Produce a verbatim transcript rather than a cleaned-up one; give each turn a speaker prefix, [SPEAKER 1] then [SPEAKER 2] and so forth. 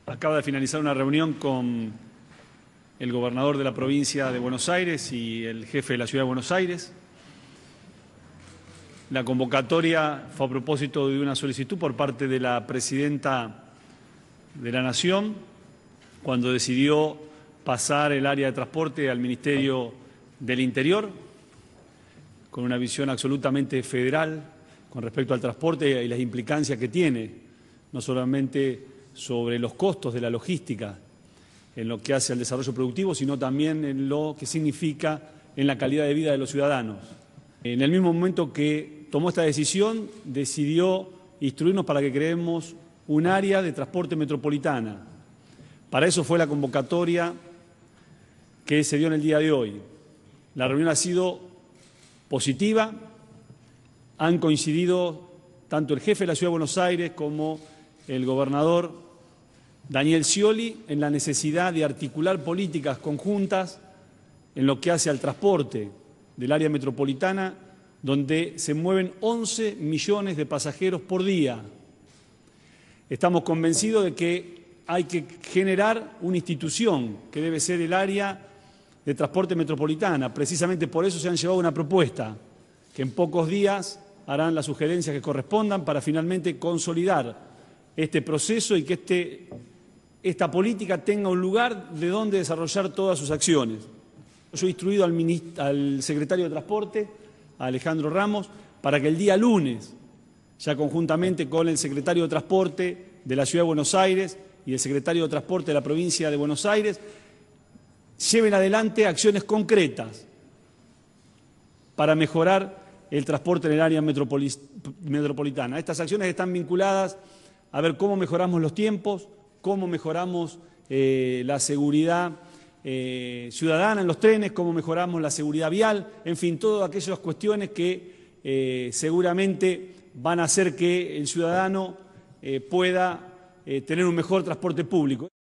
[SPEAKER 1] Acaba de finalizar una reunión con el gobernador de la provincia de Buenos Aires y el jefe de la ciudad de Buenos Aires. La convocatoria fue a propósito de una solicitud por parte de la presidenta de la Nación, cuando decidió pasar el área de transporte al Ministerio del Interior, con una visión absolutamente federal con respecto al transporte y las implicancias que tiene, no solamente sobre los costos de la logística, en lo que hace al desarrollo productivo, sino también en lo que significa en la calidad de vida de los ciudadanos. En el mismo momento que tomó esta decisión, decidió instruirnos para que creemos un área de transporte metropolitana. Para eso fue la convocatoria que se dio en el día de hoy. La reunión ha sido positiva, han coincidido tanto el jefe de la Ciudad de Buenos Aires como el gobernador Daniel Scioli en la necesidad de articular políticas conjuntas en lo que hace al transporte del área metropolitana, donde se mueven once millones de pasajeros por día. Estamos convencidos de que hay que generar una institución que debe ser el área de transporte metropolitana. Precisamente por eso se han llevado una propuesta, que en pocos días harán las sugerencias que correspondan para finalmente consolidar este proceso y que este, esta política tenga un lugar de donde desarrollar todas sus acciones. Yo he instruido al, ministro, al secretario de Transporte, a Alejandro Ramos, para que el día lunes, ya conjuntamente con el secretario de Transporte de la Ciudad de Buenos Aires y el secretario de Transporte de la provincia de Buenos Aires, lleven adelante acciones concretas para mejorar el transporte en el área metropolitana. Estas acciones están vinculadas a ver cómo mejoramos los tiempos, cómo mejoramos eh, la seguridad eh, ciudadana en los trenes, cómo mejoramos la seguridad vial, en fin, todas aquellas cuestiones que eh, seguramente van a hacer que el ciudadano eh, pueda eh, tener un mejor transporte público.